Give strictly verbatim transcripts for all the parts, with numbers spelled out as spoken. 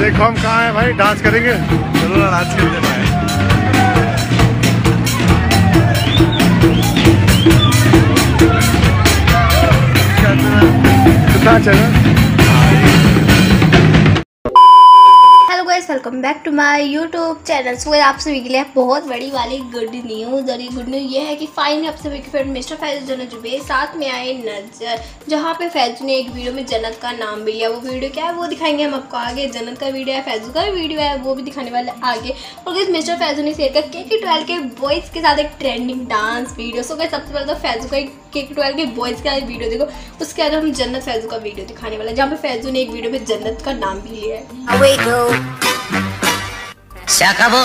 देखो हम कहाँ हैं भाई, डांस करेंगे। चलो ना डांस करते भाई। कितना चला। Welcome back to my YouTube channel. So आप सभी के लिए बहुत बड़ी वाली गुड न्यूज़, और ये गुड न्यूज़ ये है कि फाइनली आप सभी के फ्रेंड मिस्टर फैजू जन्नत जुबैर साथ में आए नजर, जहाँ पे फैजू ने एक वीडियो में जन्नत का नाम भी लिया। वो वीडियो क्या है वो दिखाएंगे हम आपको आगे। जन्नत का वीडियो है, फैजू का वीडियो है, वो भी दिखाने वाले आगे। और गाइस मिस्टर फैजू ने शेयर किया के के ट्वेल्व के बॉयज़ के साथ एक trending dance video. So guys सबसे पहले तो फैजू का एक के के ट्वेल्व के बॉयज़ का वीडियो देखो, उसके बाद हम जन्नत फैजू का वीडियो दिखाने वाला है, जहाँ पे फैजू ने एक वीडियो में जन्नत का नाम भी लिया है। Se acabó.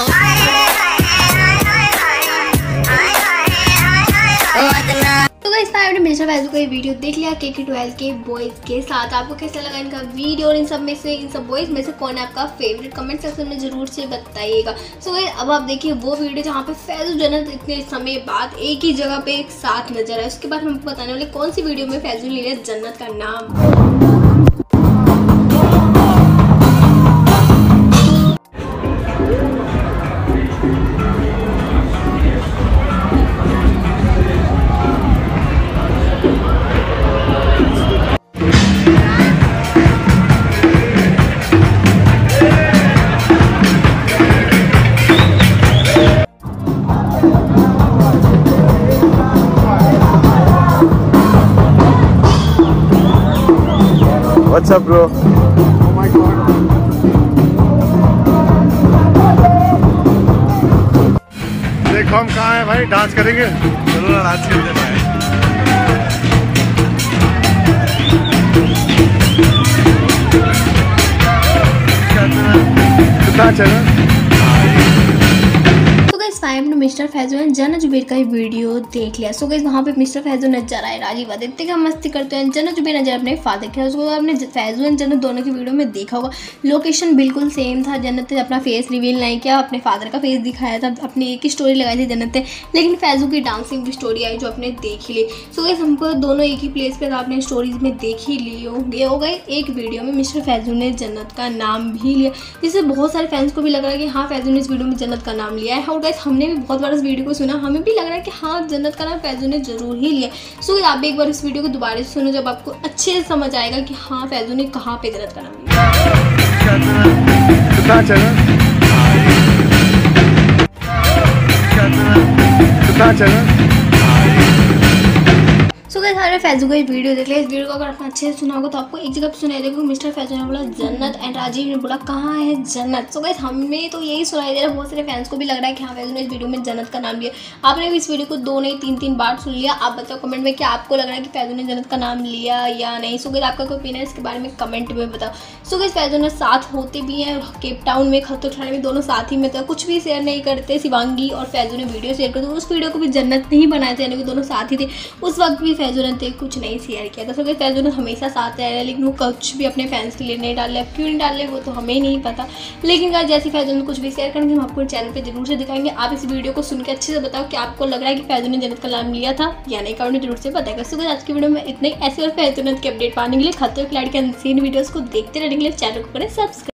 तो गाइस आपने मिस्टर फैजू का ये वीडियो देख लिया के के ट्वेल्व के बॉयज़ के साथ। आपको कैसा लगा इनका वीडियो, और इन सब में से इन सब बॉयज़ में से कौन है आपका फेवरेट, कमेंट सेक्शन में जरूर से बताइएगा। सो गाइस अब आप देखिए वो वीडियो जहाँ पे फैजू जन्नत इतने समय बाद एक ही जगह पे एक साथ नजर आए। उसके बाद हम आपको बताने वाले कौन सी वीडियो में फैजू ले लिया जन्नत का नाम। What's up, bro? Oh my God. देखो हम कहाँ हैं भाई, डांस करेंगे। चलो ना डांस करते भाई। कितना चला। हमने मिस्टर फैजू एंड जन्नत जुबैर का वीडियो देख लिया। सो गाइस वहाँ पे मिस्टर फैजू नजर आए राजीव आदित्य का मस्ती करते हैं, जन्नत जुबैर नजर अपने फादर के। उसको आपने फैजू एंड जन्नत दोनों की वीडियो में देखा होगा, लोकेशन बिल्कुल सेम था। जन्नत ने अपना फेस रिवील नहीं किया, अपने फादर का फेस दिखाया था, अपनी एक ही स्टोरी लगाई थी जन्नत ने, लेकिन फैजू की डांसिंग स्टोरी आई जो आपने देख ली। सो गाइस हमको दोनों एक ही प्लेस पर आपने स्टोरीज में देख ही ली होंगे। हो गए एक वीडियो में मिस्टर फैजू ने जन्नत का नाम भी लिया, जिससे बहुत सारे फैंस को भी लग रहा है कि हाँ फैजू ने इस वीडियो में जन्नत का नाम लिया है। और गाइस हमने भी बहुत बार इस वीडियो को सुना, हमें भी लग रहा है कि हाँ जन्नत का नाम फैजू ने जरूर ही लिया। सो आप भी एक बार इस वीडियो को दोबारा से सुनो, जब आपको अच्छे से समझ आएगा कि हाँ फैजू ने कहाँ पे जन्नत का नाम लिया। कितना चला। कितना चला। सो गाइस सारे फैजू का वीडियो देख लिया। इस वीडियो को अगर आपने अच्छे से सुना होगा तो आपको एक जगह पे सुनाई देगा, मिस्टर फैजू ने बोला जन्नत एंड राजीव ने बोला कहाँ है जन्नत। सो गाइस हमें तो यही सुनाई दे रहा है, बहुत सारे फैंस को भी लग रहा है कि हाँ फैजू ने इस वीडियो में जन्नत का नाम लिया। आपने भी इस वीडियो को दो नहीं तीन तीन बार सुन लिया। आप बताओ कमेंट में कि आपको लग रहा है कि फैजू ने जन्नत का नाम लिया या नहीं। सो गाइस आपका कोई ओपिनियन है इसके बारे में कमेंट में बताओ। सो गाइस फैजू ने साथ होते भी हैं, केप टाउन में खतरखाने में दोनों साथ ही में था, कुछ भी शेयर नहीं करते। शिवांगी और फैजू ने वीडियो शेयर करते, उस वीडियो को भी जन्नत नहीं बनाए थे, यानी कि दोनों साथ ही थे। उस वक्त भी फैजू ने कुछ नहीं शेयर किया था। सो गाइस फैजू ने हमेशा साथ रहा है, लेकिन वो कुछ भी अपने फैंस के लिए नहीं डाले। अब क्यों नहीं डाले वो तो हमें नहीं पता, लेकिन गाइस जैसे फैजू ने कुछ भी शेयर करेंगे हम आपको चैनल पे जरूर से दिखाएंगे। आप इस वीडियो को सुन के अच्छे से बताओ कि आपको लग रहा है कि फैजू ने जन्नत का नाम लिया था या नहीं, कमेंट में जरूर से बताएगा। सो गाइस आज की वीडियो में इतने ऐसे और फैजू के अपडेट पाने के लिए खतरे खिलाड़ी के अनसीन वीडियोस को देखते रहने के लिए चैनल को करें सब्सक्राइब।